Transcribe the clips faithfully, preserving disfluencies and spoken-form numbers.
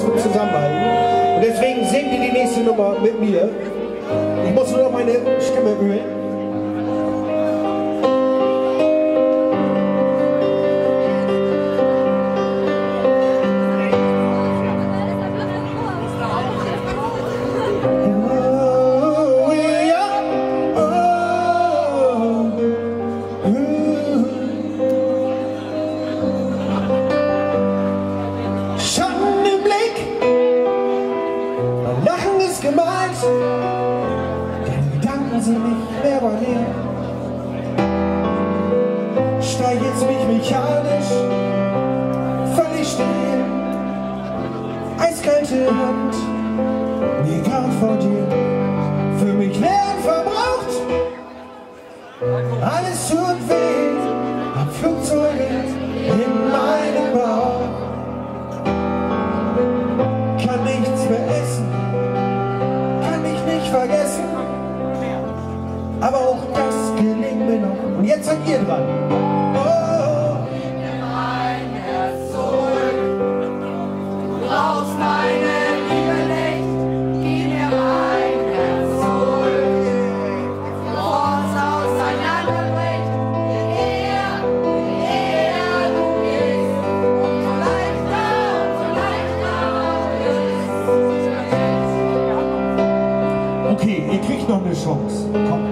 zum Zusammenhalten. Und deswegen singen die die nächste Nummer mit mir. Ich muss nur noch meine Stimme ölen. Gemeint, deine Gedanken sind nicht mehr bei mir. Streichelst mich mechanisch, völlig still. Eiskalte Hand, mir grad vor dir. Für mich leer und verbraucht, alles tut weh. Hab Flugzeuge in meinem Bauch, kann nichts mehr essen, vergessen, aber auch das gelingt mir noch. Und jetzt seid ihr dran. Oh, gib mir mein Herz zurück. Du brauchst meine Liebe nicht. Gib mir mein Herz zurück. Bevor es auseinanderbricht, je eher, je eher du gehst, umso leichter, umso leichter ist. Okay, ihr kriegt noch eine Chance. Komm.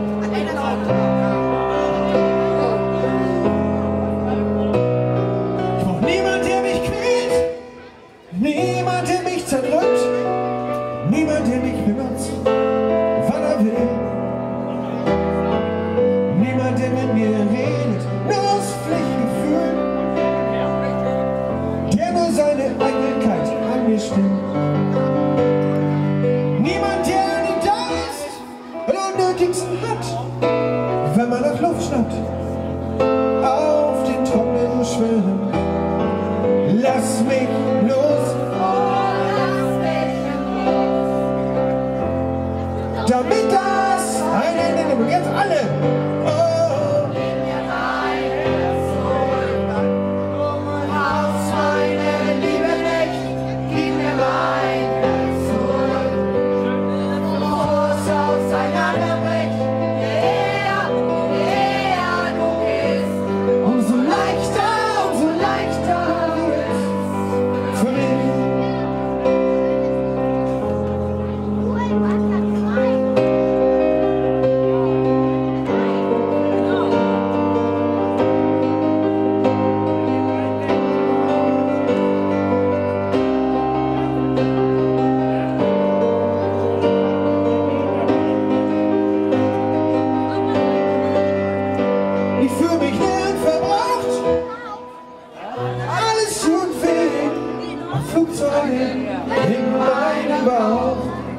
Ich brauch niemand, der mich quält, niemand, der mich zerdrückt, niemand, der mich benutzt, wann er will. Niemand, der mit mir redet, nur aus Pflichtgefühl, der nur seine Eitelkeit an mir stimmt. Niemand, der hat, wenn man nach Luft schnappt, auf den trockenen Schwellen. Lass mich los, oh, lass mich los, damit das ein Ende nimmt. Und jetzt alle. Oh, gib mir mein Herz zurück. Du brauchst meine Liebe nicht. Gib mir mein Herz zurück. Bevor es auseinanderbricht, in meinem Bauch,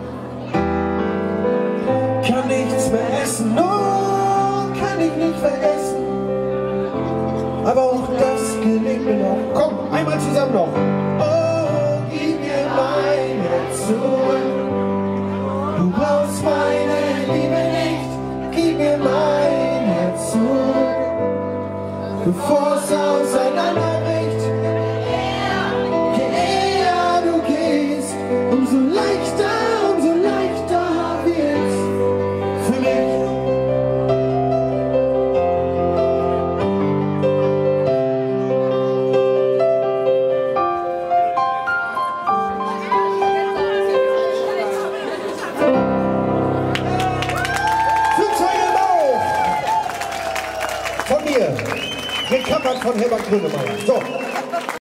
kann nichts mehr essen, no, kann ich nicht vergessen, aber auch das gelingt mir noch. Komm, einmal zusammen noch. Oh, gib mir mein Herz zurück, du brauchst meine Liebe nicht, gib mir mein Herz zurück, bevor es auseinanderbricht. Umso leichter, umso leichter wird's für mich. Flugzeuge im Bauch! Von mir, gekappert von Herbert Grönemeyer. So.